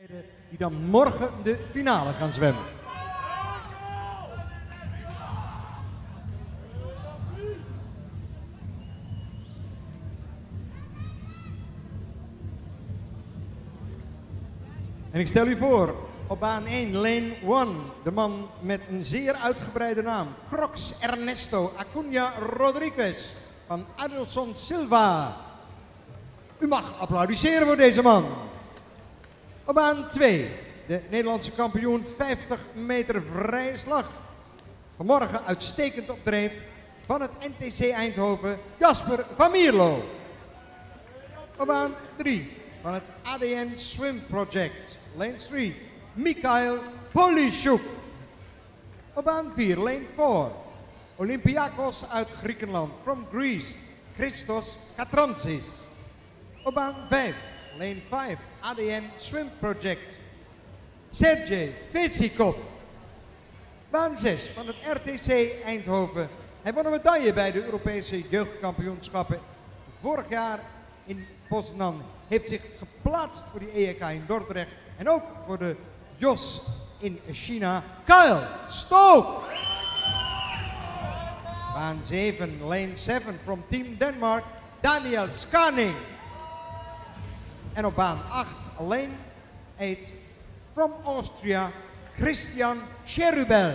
Die dan morgen de finale gaan zwemmen. En ik stel u voor, op baan 1, lane 1, de man met een zeer uitgebreide naam. Crocs Ernesto Acuna Rodriguez van Adelson Silva. U mag applaudisseren voor deze man. Op baan 2, de Nederlandse kampioen 50 meter vrije slag. Vanmorgen uitstekend op dreef van het NTC Eindhoven, Jasper van Mierlo. Op baan 3, van het ADN Swim Project, lane 3, Mikhail Polishuk. Op baan 4, lane 4, Olympiakos uit Griekenland, from Greece, Christos Katrantzis. Op baan 5, lane 5, ADN Swim Project, Sergej Vesikov. Baan 6 van het RTC Eindhoven. Hij won een medaille bij de Europese jeugdkampioenschappen vorig jaar in Poznan. Heeft zich geplaatst voor die EK in Dordrecht en ook voor de JOS in China. Kyle Stoke. Baan 7, lane 7 from Team Denmark, Daniel Skarning. En op baan 8, lane 8 from Austria, Christian Cherubel.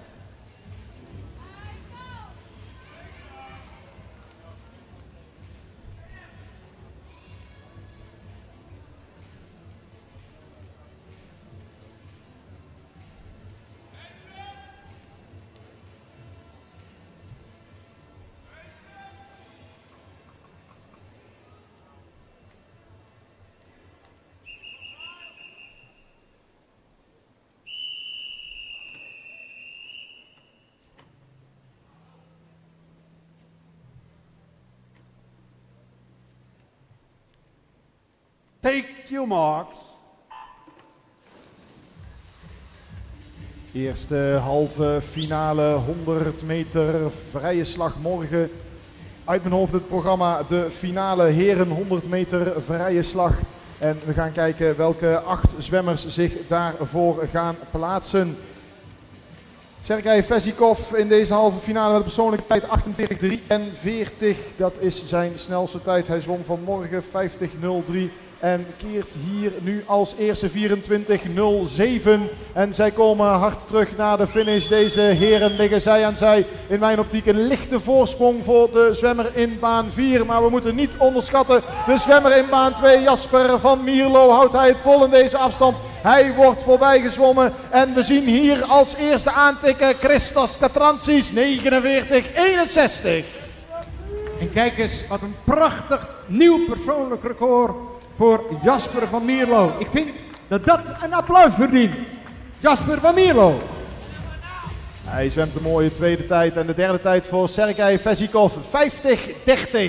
Take your marks. Eerste halve finale 100 meter vrije slag morgen. Uit mijn hoofd het programma de finale heren 100 meter vrije slag. En we gaan kijken welke 8 zwemmers zich daarvoor gaan plaatsen. Sergej Vesikov in deze halve finale met een persoonlijke tijd 48:43. Dat is zijn snelste tijd. Hij zwom vanmorgen 50:03. En keert hier nu als eerste 24:07. En zij komen hard terug naar de finish. Deze heren liggen zij aan zij. In mijn optiek een lichte voorsprong voor de zwemmer in baan 4. Maar we moeten niet onderschatten de zwemmer in baan 2. Jasper van Mierlo houdt hij het vol in deze afstand. Hij wordt voorbij gezwommen. En we zien hier als eerste aantikken Christos Katrantzis 49:61. En kijk eens, wat een prachtig nieuw persoonlijk record voor Jasper van Mierlo. Ik vind dat dat een applaus verdient. Jasper van Mierlo. Hij zwemt een mooie tweede tijd en de derde tijd voor Sergej Vesikov 50:30.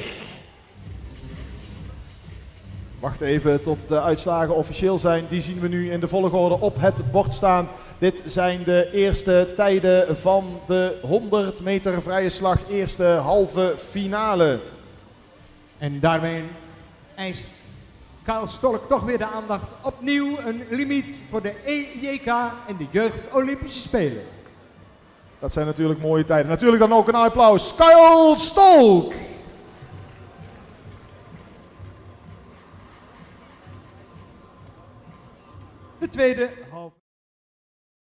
Wacht even tot de uitslagen officieel zijn. Die zien we nu in de volgorde op het bord staan. Dit zijn de eerste tijden van de 100 meter vrije slag, eerste halve finale. En daarmee eist Kyle Stolk toch weer de aandacht. Opnieuw een limiet voor de EJK en de Jeugd Olympische Spelen. Dat zijn natuurlijk mooie tijden. Natuurlijk dan ook een applaus. Kyle Stolk! De tweede halve.